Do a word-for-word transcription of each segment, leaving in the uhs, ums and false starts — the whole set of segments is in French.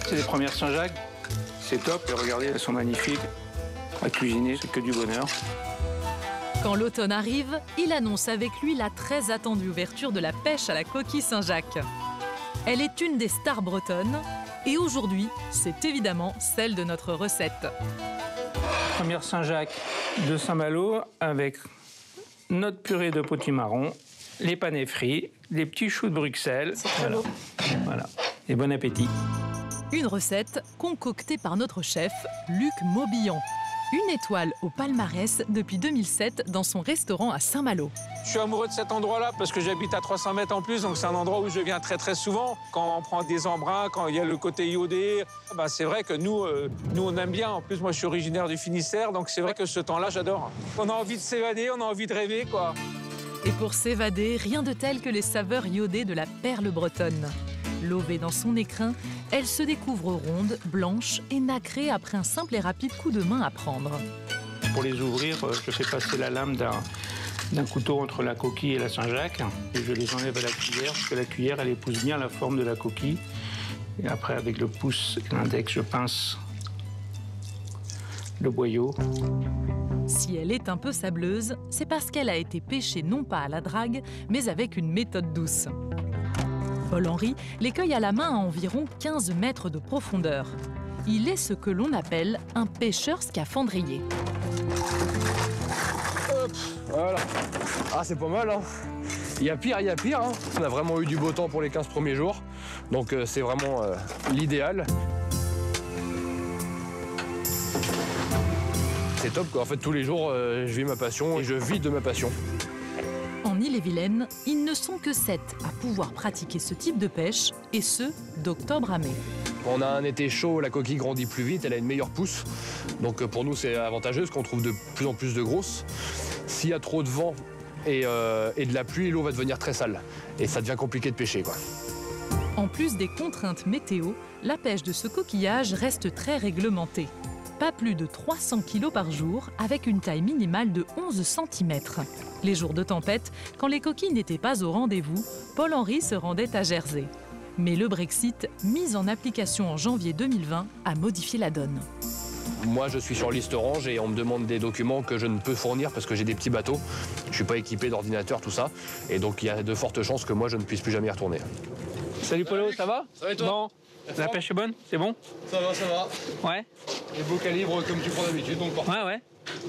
C'est les premières Saint-Jacques. C'est top. Et regardez, elles sont magnifiques. À cuisiner, c'est que du bonheur. Quand l'automne arrive, il annonce avec lui la très attendue ouverture de la pêche à la coquille Saint-Jacques. Elle est une des stars bretonnes. Et aujourd'hui, c'est évidemment celle de notre recette. Première Saint-Jacques de Saint-Malo avec notre purée de potimarron, les panais frits, les petits choux de Bruxelles. C'est très beau. Voilà. Et bon appétit. Une recette concoctée par notre chef, Luc Maubillon. Une étoile au palmarès depuis deux mille sept dans son restaurant à Saint-Malo. Je suis amoureux de cet endroit-là parce que j'habite à trois cents mètres en plus, donc c'est un endroit où je viens très très souvent. Quand on prend des embruns, quand il y a le côté iodé, bah c'est vrai que nous, euh, nous on aime bien. En plus, moi je suis originaire du Finistère, donc c'est vrai que ce temps-là, j'adore. On a envie de s'évader, on a envie de rêver, quoi. Et pour s'évader, rien de tel que les saveurs iodées de la perle bretonne. Lobée dans son écrin, elle se découvre ronde, blanche et nacrée après un simple et rapide coup de main à prendre. Pour les ouvrir, je fais passer la lame d'un d'un couteau entre la coquille et la Saint-Jacques. Et je les enlève à la cuillère, parce que la cuillère, elle épouse bien la forme de la coquille. Et après, avec le pouce et l'index, je pince le boyau. Si elle est un peu sableuse, c'est parce qu'elle a été pêchée non pas à la drague, mais avec une méthode douce. Paul-Henri les cueille à la main à environ quinze mètres de profondeur. Il est ce que l'on appelle un pêcheur scaphandrier. Hop, voilà. Ah, c'est pas mal, hein. Il y a pire, il y a pire, hein. On a vraiment eu du beau temps pour les quinze premiers jours, donc euh, c'est vraiment euh, l'idéal. C'est top, quoi. En fait, tous les jours, euh, je vis ma passion et je vis de ma passion. En Ille-et-Vilaine, ils ne sont que sept à pouvoir pratiquer ce type de pêche, et ce, d'octobre à mai. Quand on a un été chaud, la coquille grandit plus vite, elle a une meilleure pousse. Donc pour nous, c'est avantageux parce qu'on trouve de plus en plus de grosses. S'il y a trop de vent et, euh, et de la pluie, l'eau va devenir très sale. Et ça devient compliqué de pêcher, quoi. En plus des contraintes météo, la pêche de ce coquillage reste très réglementée. Pas plus de trois cents kilos par jour, avec une taille minimale de onze centimètres. Les jours de tempête, quand les coquilles n'étaient pas au rendez-vous, Paul-Henri se rendait à Jersey. Mais le Brexit, mis en application en janvier deux mille vingt, a modifié la donne. Moi, je suis sur liste orange et on me demande des documents que je ne peux fournir parce que j'ai des petits bateaux. Je ne suis pas équipé d'ordinateur, tout ça. Et donc, il y a de fortes chances que moi, je ne puisse plus jamais y retourner. Salut Polo, ça va? Ça va et toi? Bon. La pêche est bonne? C'est bon? Ça va, ça va. Ouais. Les beaux calibres comme tu prends d'habitude, donc parfait. Ouais, ouais.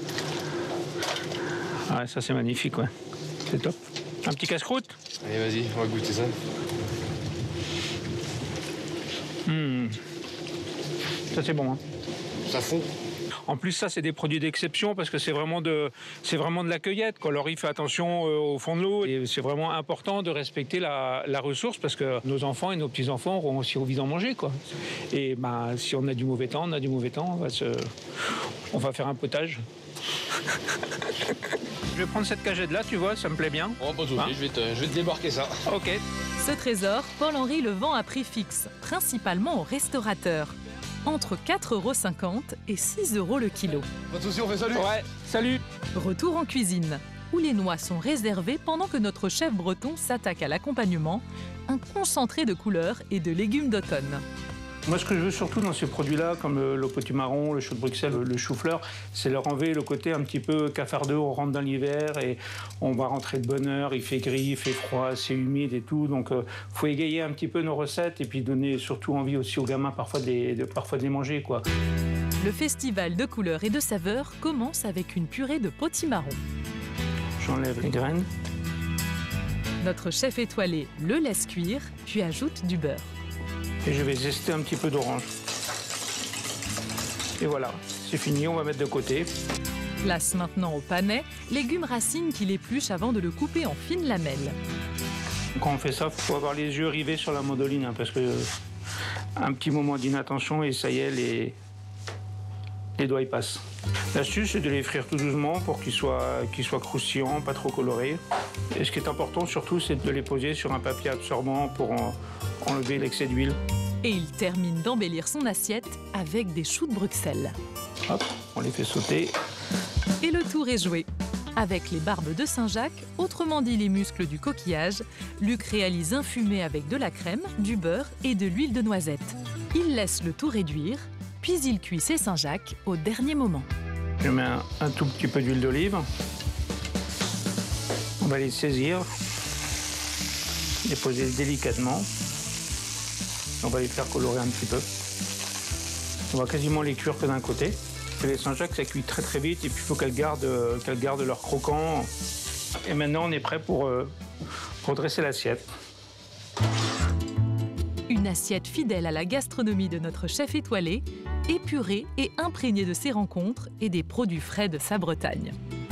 Ouais, ça c'est magnifique, ouais. C'est top. Un petit casse-croûte? Allez, vas-y, on va goûter ça. Mmh. Ça c'est bon, hein. Ça fond. En plus, ça, c'est des produits d'exception parce que c'est vraiment de, c'est vraiment de la cueillette, quoi. Alors, il fait attention euh, au fond de l'eau et c'est vraiment important de respecter la, la ressource parce que nos enfants et nos petits-enfants auront aussi envie d'en manger, quoi. Et bah, si on a du mauvais temps, on a du mauvais temps, on va, se... on va faire un potage. Je vais prendre cette cagette-là, tu vois, ça me plaît bien. Oh, pas de soucis, hein, je vais te, je vais te débarquer ça. Ok. Ce trésor, Paul-Henri le vend à prix fixe, principalement aux restaurateurs. Entre quatre euros cinquante et six euros le kilo. Pas de soucis, on fait salut. Ouais, salut. Retour en cuisine, où les noix sont réservées pendant que notre chef breton s'attaque à l'accompagnement, un concentré de couleurs et de légumes d'automne. Moi, ce que je veux surtout dans ces produits-là, comme le, le potimarron, le chou de Bruxelles, le, le chou-fleur, c'est leur enlever le côté un petit peu cafardeux. On rentre dans l'hiver et on va rentrer de bonne heure. Il fait gris, il fait froid, c'est humide et tout. Donc, il euh, faut égayer un petit peu nos recettes et puis donner surtout envie aussi aux gamins parfois de les, de, parfois de les manger, quoi. Le festival de couleurs et de saveurs commence avec une purée de potimarron. J'enlève les graines. Notre chef étoilé le laisse cuire, puis ajoute du beurre. Et je vais zester un petit peu d'orange. Et voilà, c'est fini, on va mettre de côté. Place maintenant au panais, légumes racines qu'il épluche avant de le couper en fines lamelles. Quand on fait ça, il faut avoir les yeux rivés sur la mandoline, hein, parce que euh, un petit moment d'inattention et ça y est, les, les doigts y passent. L'astuce, c'est de les frire tout doucement pour qu'ils soient, qu'ils soient croustillants, pas trop colorés. Et ce qui est important surtout, c'est de les poser sur un papier absorbant pour en, enlever l'excès d'huile. Et il termine d'embellir son assiette avec des choux de Bruxelles. Hop, on les fait sauter. Et le tour est joué. Avec les barbes de Saint-Jacques, autrement dit les muscles du coquillage, Luc réalise un fumet avec de la crème, du beurre et de l'huile de noisette. Il laisse le tout réduire, puis il cuit ses Saint-Jacques au dernier moment. Je mets un, un tout petit peu d'huile d'olive. On va les saisir, les poser délicatement. On va les faire colorer un petit peu. On va quasiment les cuire que d'un côté. Les Saint-Jacques, ça cuit très très vite et puis il faut qu'elles gardent, euh, qu'elles gardent leur croquant. Et maintenant, on est prêt pour, euh, pour dresser l'assiette. Une assiette fidèle à la gastronomie de notre chef étoilé, épurée et imprégnée de ses rencontres et des produits frais de sa Bretagne.